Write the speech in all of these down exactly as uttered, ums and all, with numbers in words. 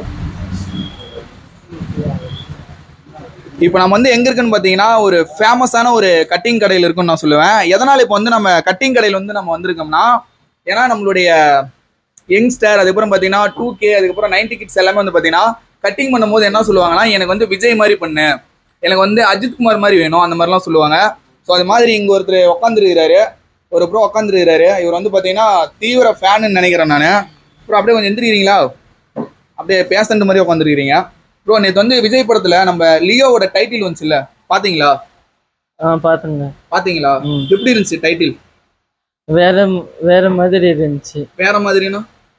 இப்போ நம்ம வந்து எங்க இருக்குன்னு பாத்தீங்கன்னா ஒரு ஃபேமஸான ஒரு கட்டிங் கடையில் இருக்குன்னு நான் சொல்லுவேன். எதனால இப்போ வந்து நம்ம கட்டிங் கடையில் வந்து நம்ம வந்திருக்கோம்னா, ஏன்னா நம்மளுடைய யங்ஸ்டர் அதுக்கப்புறம் பாத்தீங்கன்னா டூ கே அதுக்கப்புறம் நைன்டி கிட்ஸ் எல்லாமே வந்து பாத்தீங்கன்னா கட்டிங் பண்ணும்போது என்ன சொல்லுவாங்கன்னா, எனக்கு வந்து விஜய் மாதிரி பண்ணு, எனக்கு வந்து அஜித் குமார் மாதிரி வேணும், அந்த மாதிரிலாம் சொல்லுவாங்க. ஸோ அது மாதிரி இங்கே ஒருத்தர் உட்காந்துருக்கிறாரு, ஒரு ப்ரோ உட்காந்துருக்கிறாரு. இவர் வந்து பார்த்தீங்கன்னா தீவிர ஃபேனுன்னு நினைக்கிறேன் நான். ப்ரோ அப்படியே கொஞ்சம் எந்திரிக்கிறீங்களா? அப்படியே பேசண்ட் மாதிரி உட்காந்துருக்கிறீங்க. ப்ரோ நேற்று வந்து விஜய் படத்தில் நம்ம லியோவோட டைட்டில் வந்துச்சுல்ல, பார்த்தீங்களா? ஆ பார்த்துங்க. பார்த்தீங்களா? எப்படி இருந்துச்சு டைட்டில்? வேற வேற மாதிரி இருந்துச்சு. வேற மாதிரினா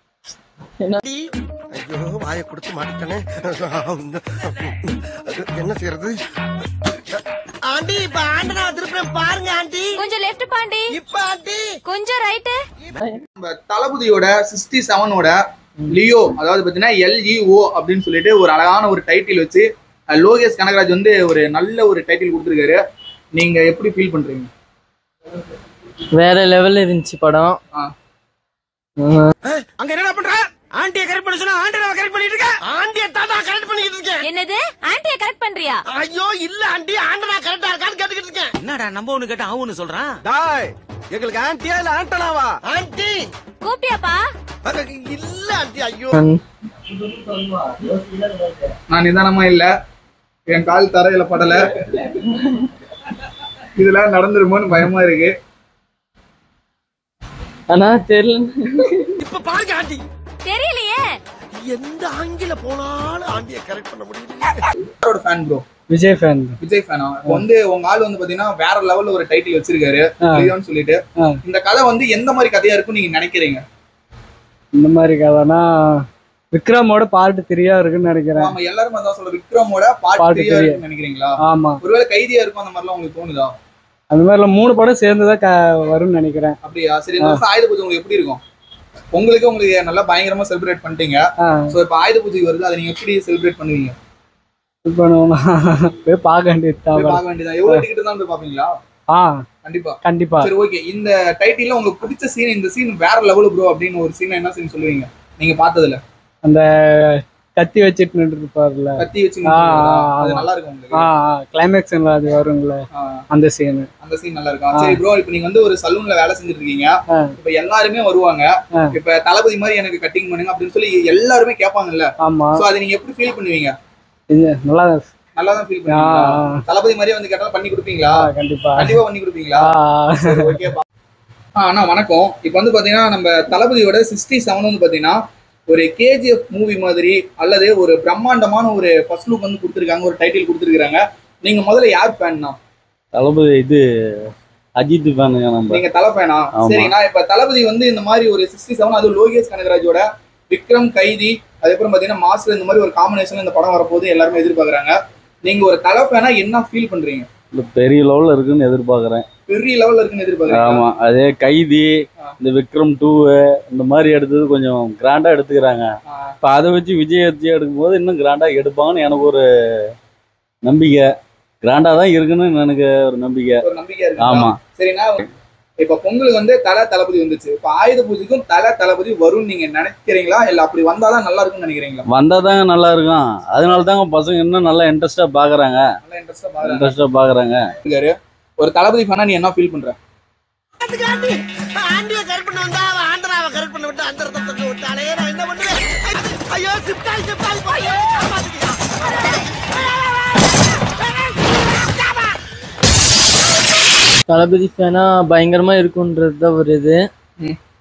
ஐயோ வாயை கொடுத்து மாட்டேனே, என்ன செய்யறது? ஆண்டி இப்ப ஆண்டனா திருப்பி பாருங்க ஆண்டி. கொஞ்சம் லெஃப்ட் பாண்டி. இப்ப ஆண்டி கொஞ்சம் ரைட். நம்ம தளபதியோட சிக்ஸ்டி செவனோட லியோ, அதாவது பாத்தீங்கன்னா எல்இஓ அப்படின்னு சொல்லிட்டு ஒரு அழகான ஒரு டைட்டில் வச்சு லோகேஷ் கனகராஜ் வந்து ஒரு நல்ல ஒரு டைட்டில் கொடுத்துருக்காரு. நீங்க எப்படி ஃபீல் பண்றீங்க? வேற லெவல்ல இருந்துச்சு படம். அங்க என்ன பண்ற? ஆண்டியை கரெக்ட் பண்ண சொன்னா ஆண்டியை கரெக்ட் பண்ணிட்டு இருக்க. ஆண்டியை தாத்தா கரெக்ட் பண்ணிட்டு இருக்கேன். என்னது ஆண்டியை கரெக்ட் பண்றியா? ஐயோ இல்ல ஆண்டி, ஆண்டனா கரெக்டா இருக்கான்னு கேட்டுக்கிட்டு இருக்கேன். என்னடா நம்ம ஒண்ணு கேட்டா அவனு சொல்றான். டாய் எங்களுக்கு ஆண்டியா இல்ல ஆண்டனாவா? ஆண்டி கூப்பிட்டியாப்பா? இல்ல ஆண்டி. ஐயோ நான் நிதானமா இல்ல, என் கால் தரையில படல, இதெல்லாம் நடந்துருமோன்னு பயமா இருக்கு. ஆனா தெரியல. இப்ப பாருங்க ஆண்டி, தெரியலையே. எந்த ஆங்கில போனாலும் ஆண்டியை கரெக்ட் பண்ண முடியல. யாரோட fan bro? Vijay fan. Vijay ஃபேனா? வந்து உங்க ஆள் வந்து பாத்தீங்கன்னா வேற லெவல்ல ஒரு டைட்டில் வச்சிருக்காரு லியோன்னு சொல்லிட்டு. இந்த கதை வந்து எந்த மாதிரி கதையா இருக்குன்னு நீங்க நினைக்கிறீங்க? இந்த மாதிரி கதைனா விக்ரமோட பார்ட் த்ரீயா இருக்குன்னு நினைக்கிறேன். ஆமா, எல்லாரும் அதான் சொல்ற விக்ரமோட பார்ட் த்ரீயா இருக்குன்னு நினைக்கிறீங்களா? ஆமா. ஒருவேளை கைதியா இருக்கும் அந்த மாதிரிலாம் உங்களுக்கு தோணுதா? அந்த மாதிரில மூணு படம் சேர்ந்துதான் வரும்னு நினைக்கிறேன். அப்படியா? சரி, இந்த வருஷம் ஆயுத பூஜை உங்களுக்கு எப்படி இருக்கும்? உங்களுக்கு உங்களுக்கு நல்லா பயங்கரமா செலிப்ரேட் பண்ணிட்டீங்க. சோ இப்ப ஆயுத பூஜை வருது, அதை நீங்க எப்படி செலிப்ரேட் பண்ணுவீங்க? போய் பார்க்க வேண்டியதுதான். பார்க்க வேண்டியதான். எவ்வளவு டிக்கெட் தான் போய் பாப்பீங்களா? ஆ கண்டிப்பா கண்டிப்பா. சரி ஓகே, இந்த டைட்டில்ல உங்களுக்கு பிடிச்ச சீன், இந்த சீன் வேற லெவல் ப்ரோ அப்படின்னு ஒரு சீன் என்ன சீன் சொல்லுவீங்க நீங்க பார்த்ததுல? அந்த கத்தி வச்சிட்டு நின்றுப்பாருல, கத்தி வச்சு அது நல்லா இருக்கும் உங்களுக்கு. ஆ கிளைமாக்ஸ்ல அது வரும்ல, அந்த சீன் அந்த சீன் நல்லா இருக்கும். சரி ப்ரோ, இப்போ நீங்க வந்து ஒரு சலூன்ல வேலை செஞ்சுட்டு இருக்கீங்க. இப்போ எல்லாருமே வருவாங்க, இப்போ தளபதி மாதிரி எனக்கு கட்டிங் பண்ணுங்க அப்படின்னு சொல்லி எல்லாருமே கேட்பாங்கல்ல. ஆமா. சோ அதை நீங்க எப்படி ஃபீல் பண்ணுவீங்க? நல்லா நல்லா தான் ஃபீல் பண்ணுவீங்களா? தளபதி மாதிரியே வந்து கேட்டாலும் பண்ணி கொடுப்பீங்களா? கண்டிப்பா கண்டிப்பா பண்ணி கொடுப்பீங்களா? சரி ஓகே. ஆ அண்ணா வணக்கம். இப்போ வந்து பாத்தீங்கன்னா நம்ம தளபதியோட சிக்ஸ்டி செவன் வந்து பாத்தீங்கன்னா ஒரு கேஜிஎஃப் மூவி மாதிரி அல்லது ஒரு பிரம்மாண்டமான ஒரு ஃபர்ஸ்ட் லுக் வந்து கொடுத்துருக்காங்க, ஒரு டைட்டில் கொடுத்துருக்காங்க. நீங்க முதல்ல யார் ஃபேன்னா? தளபதி இது அஜித் ஃபேனுங்க. நம்ம நீங்க தலை ஃபேனா? சரிங்கண்ணா. இப்ப தளபதி வந்து இந்த மாதிரி ஒரு சிக்ஸ்டி செவன் அது லோகேஷ் கனகராஜோட விக்ரம் கைதி அதுக்கப்புறம் பாத்தீங்கன்னா மாஸ்டர் இந்த மாதிரி ஒரு காம்பினேஷன் இந்த படம் வரப்போது எல்லாருமே எதிர்பார்க்கறாங்க. நீங்க ஒரு தலை ஃபேனா என்ன ஃபீல் பண்றீங்க? பெரிய லெவல்ல இருக்குன்னு எதிர்பார்க்கறேன். பெரிய லெவல்ல இருக்குன்னு எதிர்பார்க்கறேன். ஆமா, அதே கைதி இந்த விக்ரம் டூ இந்த மாதிரி எடுத்தது கொஞ்சம் கிராண்டா எடுத்துக்கிறாங்க. இப்ப அதை வச்சு விஜய் வச்சு எடுக்கும்போது இன்னும் கிராண்டா எடுப்பாங்கன்னு எனக்கு ஒரு நம்பிக்கை. கிராண்டா தான் இருக்குன்னு எனக்கு ஒரு நம்பிக்கை. ஒரு நம்பிக்கை இருக்கு. ஆமா. சரிண்ணா, இப்ப பொங்கலுக்கு வந்து தலை தளபதி வந்துச்சு, இப்ப ஆயுத பூஜைக்கும் தலை தளபதி வரும்னு நீங்க நினைக்கிறீங்களா? இல்ல அப்படி வந்தாதான் நல்லா இருக்கும்னு நினைக்கிறீங்களா? வந்தாதாங்க நல்லா இருக்கும். அதனால தாங்க பசங்க இன்னும் நல்லா இன்ட்ரெஸ்டா பாக்குறாங்க. நல்லா இன்ட்ரெஸ்டா பாக்குறாங்க. இன்ட்ரெஸ்டா பாக்குறாங்க. ஒரு தளபதி ஃபேனா நீ என்ன ஃபீல் பண்ற? ஆண்டியை கரெக்ட் பண்ண வந்தா அவன் ஆண்டராவை கரெக்ட் பண்ண விட்டு அந்த இடத்துல விட்டாலே நான் என்ன பண்ணுவேன்? ஐயோ சிப்டாய் சிப்டாய் போய் தளபதி ஃபேனா பயங்கரமா இருக்குன்றது தான் ஒரு இது.